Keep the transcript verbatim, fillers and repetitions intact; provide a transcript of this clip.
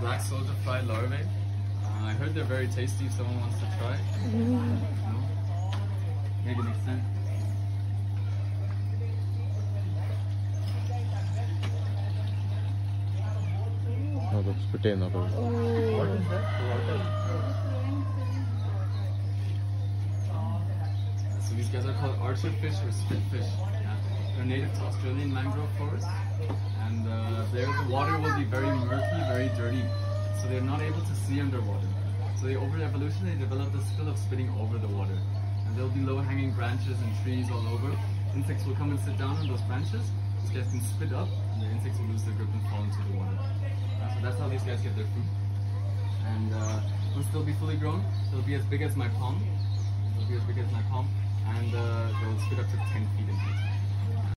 black soldier fly larvae. Uh, I heard they're very tasty if someone wants to try. Mm. No? Maybe next time. No, that's pretty no. What is that? So these guys are called archer fish or spitfish. Yeah. They're native to Australian mangrove forests, and uh, there the water will be very murky, very dirty, so they're not able to see underwater. So they, over evolution, they develop the skill of spitting over the water. And there'll be low-hanging branches and trees all over. Insects will come and sit down on those branches. These guys can spit up, and the insects will lose their grip and fall into the water. Uh, so that's how these guys get their food. And uh, once they'll be fully grown, they'll be as big as my palm. They'll be as big as my palm, and uh, they'll spit up to ten feet in height.